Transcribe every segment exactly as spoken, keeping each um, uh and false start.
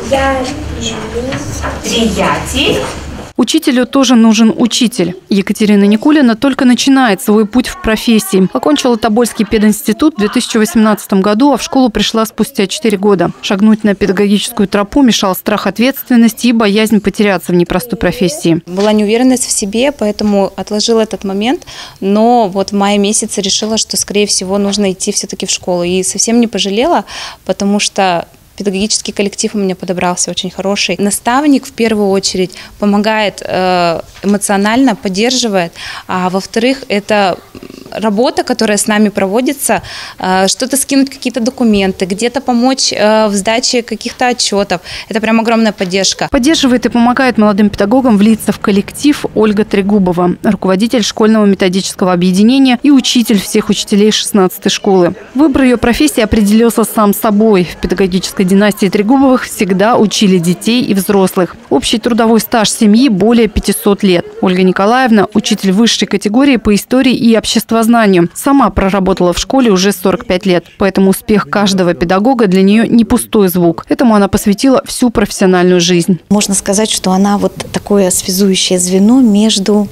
Приятель. Учителю тоже нужен учитель. Екатерина Никулина только начинает свой путь в профессии. Окончила Тобольский пединститут в две тысячи восемнадцатом году, а в школу пришла спустя четыре года. Шагнуть на педагогическую тропу мешал страх ответственности и боязнь потеряться в непростой профессии. Была неуверенность в себе, поэтому отложила этот момент. Но вот в мае месяце решила, что, скорее всего, нужно идти все-таки в школу. И совсем не пожалела, потому что педагогический коллектив у меня подобрался очень хороший. Наставник в первую очередь помогает эмоционально, поддерживает, а во-вторых, это работа, которая с нами проводится, что-то скинуть, какие-то документы, где-то помочь в сдаче каких-то отчетов. Это прям огромная поддержка. Поддерживает и помогает молодым педагогам влиться в коллектив Ольга Трегубова, руководитель школьного методического объединения и учитель всех учителей шестнадцатой школы. Выбор ее профессии определился сам собой. В педагогической династии Трегубовых всегда учили детей и взрослых. Общий трудовой стаж семьи более пятисот лет. Ольга Николаевна – учитель высшей категории по истории и обществознанию. Сама проработала в школе уже сорок пять лет. Поэтому успех каждого педагога для нее не пустой звук. Этому она посвятила всю профессиональную жизнь. Можно сказать, что она вот такое связующее звено между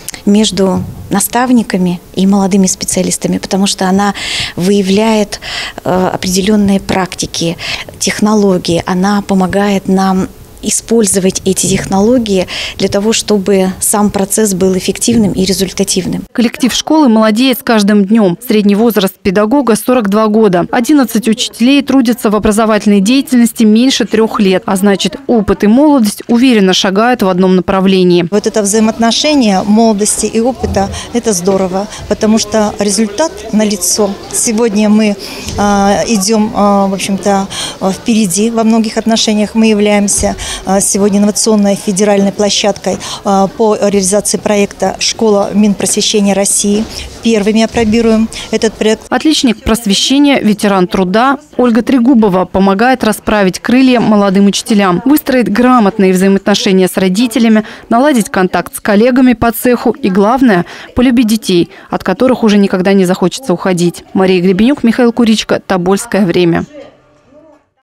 между наставниками и молодыми специалистами, потому что она выявляет э, определенные практики, технологии, она помогает нам использовать эти технологии для того, чтобы сам процесс был эффективным и результативным. Коллектив школы молодеет с каждым днем. Средний возраст педагога – сорок два года. одиннадцать учителей трудятся в образовательной деятельности меньше трех лет. А значит, опыт и молодость уверенно шагают в одном направлении. Вот это взаимоотношение молодости и опыта – это здорово, потому что результат налицо. Сегодня мы э, идем, э, в общем-то, впереди во многих отношениях. Мы являемся сегодня инновационной федеральной площадкой по реализации проекта «Школа Минпросвещения России». Первыми опробируем этот проект. Отличник просвещения, ветеран труда Ольга Трегубова помогает расправить крылья молодым учителям, выстроить грамотные взаимоотношения с родителями, наладить контакт с коллегами по цеху и, главное, полюбить детей, от которых уже никогда не захочется уходить. Мария Гребенюк, Михаил Куричко, Тобольское время.